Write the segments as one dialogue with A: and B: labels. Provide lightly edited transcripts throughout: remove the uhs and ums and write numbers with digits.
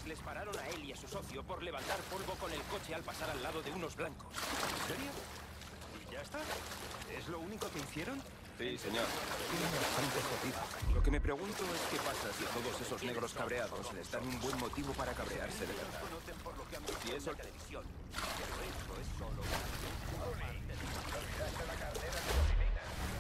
A: agentes les pararon a él y a su socio por levantar polvo con el coche al pasar al lado de unos blancos.
B: ¿En serio? ¿Y ya está? ¿Es lo único que hicieron?
A: Sí, señor.
B: Bastante jodido.
A: Lo que me pregunto es qué pasa si a todos esos negros cabreados les dan un buen motivo para cabrearse de verdad.
C: Y eso en televisión. Pero esto es solo una olvidaste la cartera de gasolina.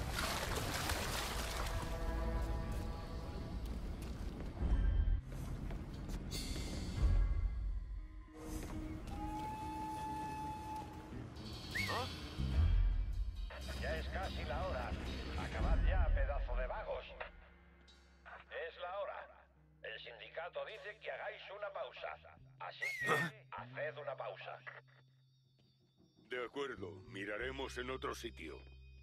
C: Ya es casi la hora. Acabad ya, pedazo de vagos. Es la hora. El sindicato dice que hagáis una pausa. Así que haced una pausa.
D: De acuerdo, miraremos en otro sitio.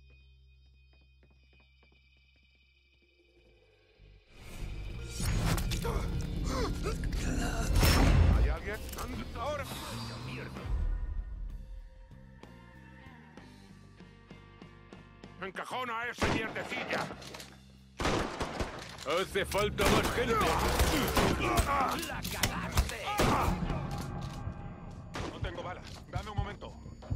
B: ¿Hay alguien? ¡Ahora!
D: ¡Mierda!
B: ¡Encajona a esa mierdecilla!
D: ¡Hace falta más gente!
A: ¡La cagaste!
B: No tengo balas. Dame un momento.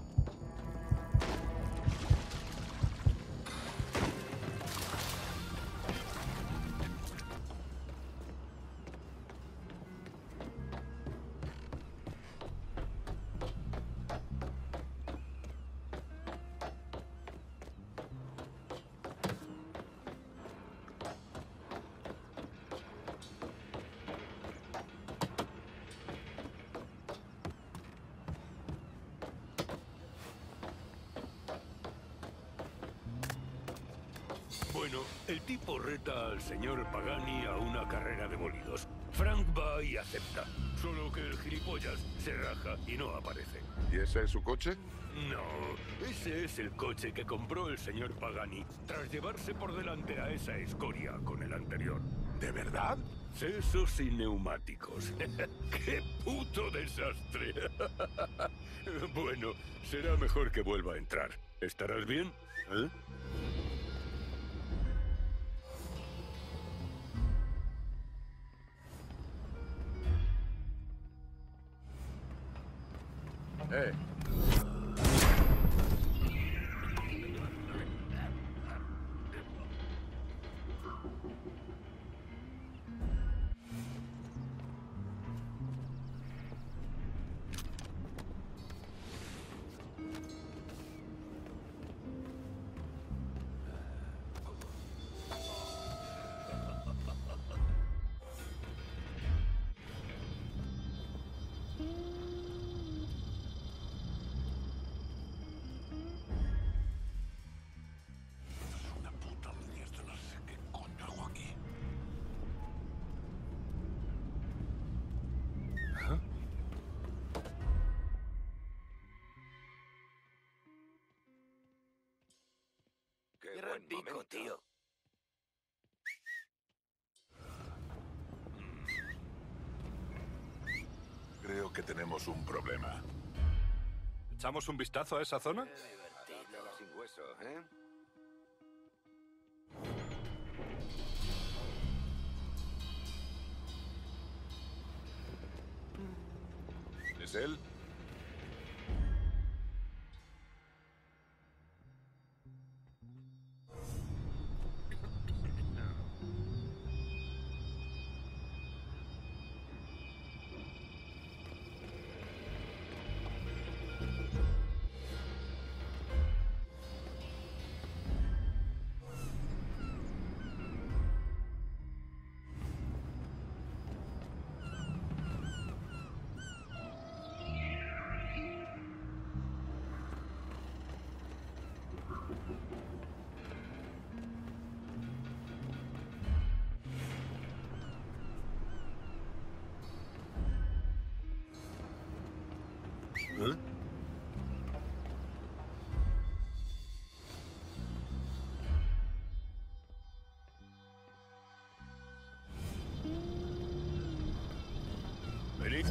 D: Bueno, el tipo reta al señor Pagani a una carrera de bólidos. Frank va y acepta. Solo que el gilipollas se raja y no aparece.
E: ¿Y ese es su coche?
D: No, ese es el coche que compró el señor Pagani tras llevarse por delante a esa escoria con el anterior.
E: ¿De verdad?
D: Sesos y neumáticos. ¡Qué puto desastre! Bueno, será mejor que vuelva a entrar. ¿Estarás bien? ¿Eh?
E: Una puta mierda, no sé qué coño hago aquí.
C: Qué buen pico, tío.
E: Creo que tenemos un problema.
B: ¿Echamos un vistazo a esa zona?
C: Sin hueso, ¿eh?
E: ¿Es él?
D: ¿Eh? Venid.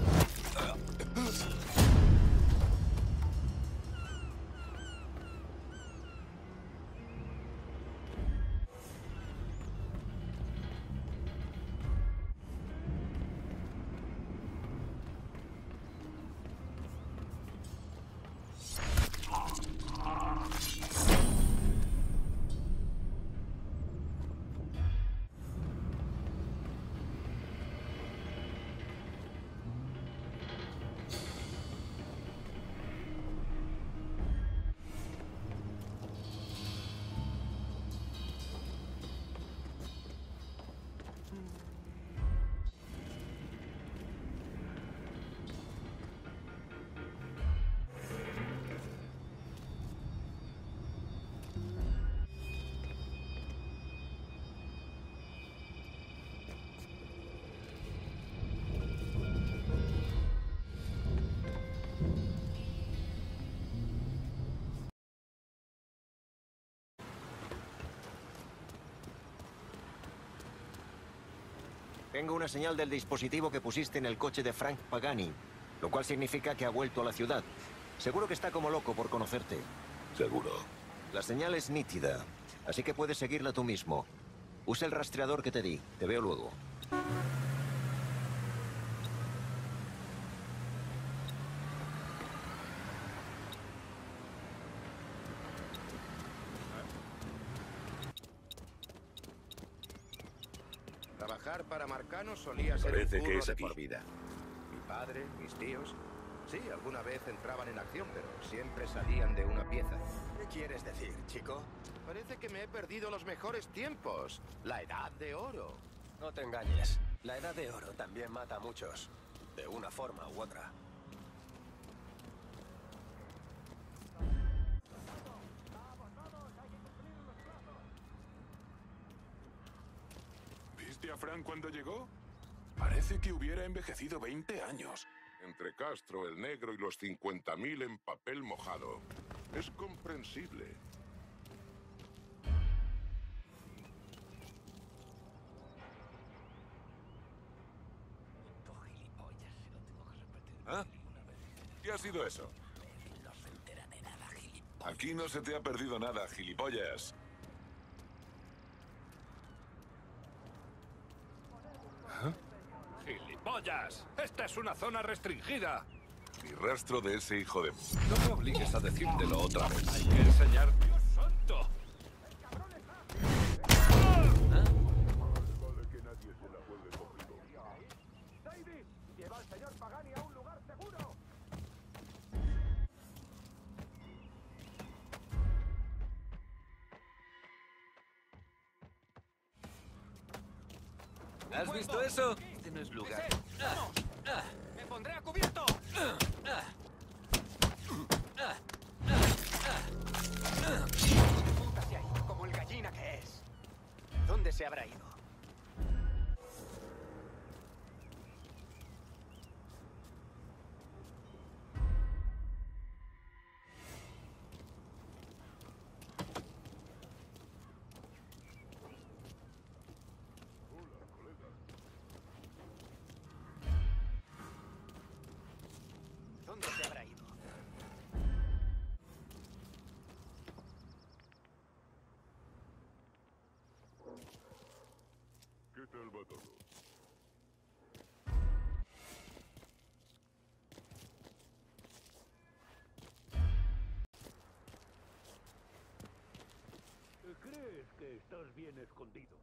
F: Tengo una señal del dispositivo que pusiste en el coche de Frank Pagani, lo cual significa que ha vuelto a la ciudad. Seguro que está como loco por conocerte.
E: Seguro.
F: La señal es nítida, así que puedes seguirla tú mismo. Usa el rastreador que te di. Te veo luego.
A: Trabajar para Marcano solía ser
E: Parece
A: un
E: que
A: curro
E: es
A: de
E: aquí.
A: por vida. Mi padre, mis tíos... Sí, alguna vez entraban en acción, pero siempre salían de una pieza.
G: ¿Qué quieres decir, chico?
A: Parece que me he perdido los mejores tiempos. La edad de oro.
G: No te engañes. La edad de oro también mata a muchos. De una forma u otra.
E: ¿Viste a Frank cuando llegó? Parece que hubiera envejecido 20 años. Entre Castro, el negro y los 50.000 en papel mojado. Es comprensible. ¿Ah? ¿Qué ha sido eso? Aquí no se te ha perdido nada, gilipollas.
D: ¡Gilipollas! ¡Esta es una zona restringida!
E: Ni rastro de ese hijo de...
A: No me obligues a decírtelo otra vez.
D: ¡Hay que enseñar! ¡Dios santo!
G: ¿Has visto eso?
A: Este no es lugar.
G: ¡Me pondré a cubierto! Puta se ha ido, como el gallina que es. ¿Dónde se habrá ido? ¿Dónde se habrá ido?
E: ¿Qué tal va todo?
D: ¿Crees que estás bien escondido?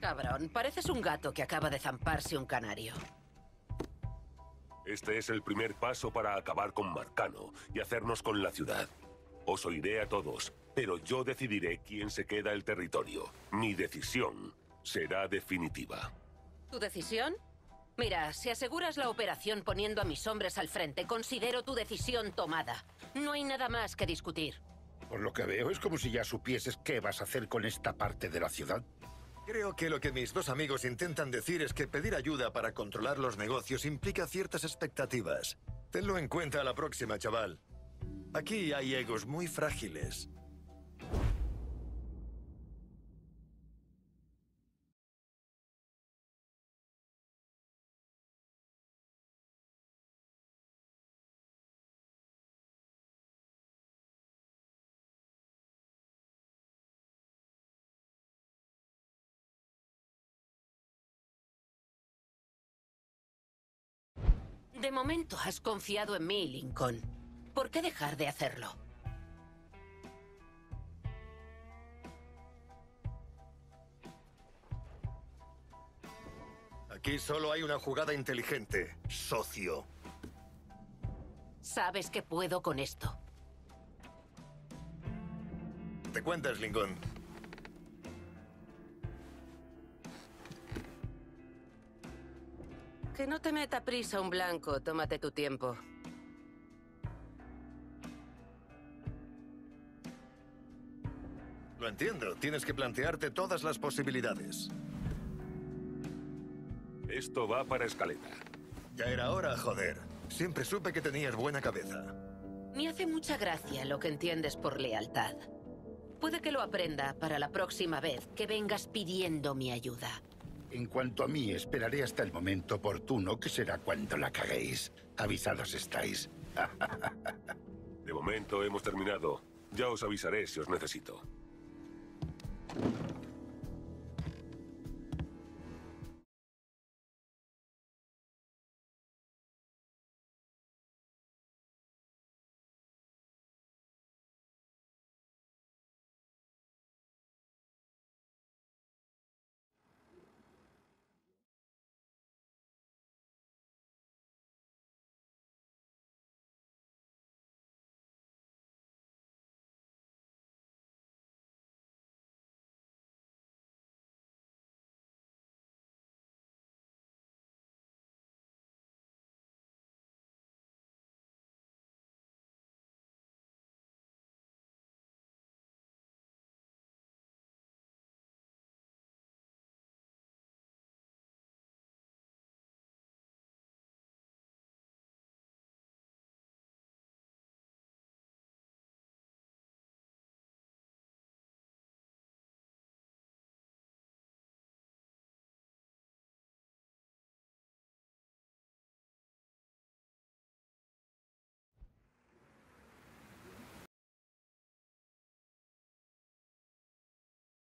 H: Cabrón, pareces un gato que acaba de zamparse un canario.
D: Este es el primer paso para acabar con Marcano y hacernos con la ciudad. Os oiré a todos, pero yo decidiré quién se queda el territorio. Mi decisión será definitiva.
H: ¿Tu decisión? Mira, si aseguras la operación poniendo a mis hombres al frente, considero tu decisión tomada. No hay nada más que discutir.
I: Por lo que veo, es como si ya supieses qué vas a hacer con esta parte de la ciudad.
J: Creo que lo que mis dos amigos intentan decir es que pedir ayuda para controlar los negocios implica ciertas expectativas. Tenlo en cuenta a la próxima, chaval. Aquí hay egos muy frágiles.
H: De momento has confiado en mí, Lincoln. ¿Por qué dejar de hacerlo?
J: Aquí solo hay una jugada inteligente, socio.
H: Sabes que puedo con esto.
J: ¿Te cuentas, Lincoln?
H: Que no te meta prisa un blanco, tómate tu tiempo.
J: Lo entiendo, tienes que plantearte todas las posibilidades.
D: Esto va para escaleta.
J: Ya era hora, joder. Siempre supe que tenías buena cabeza.
H: Me hace mucha gracia lo que entiendes por lealtad. Puede que lo aprenda para la próxima vez que vengas pidiendo mi ayuda.
I: En cuanto a mí, esperaré hasta el momento oportuno, que será cuando la caguéis. Avisados estáis.
D: De momento hemos terminado. Ya os avisaré si os necesito.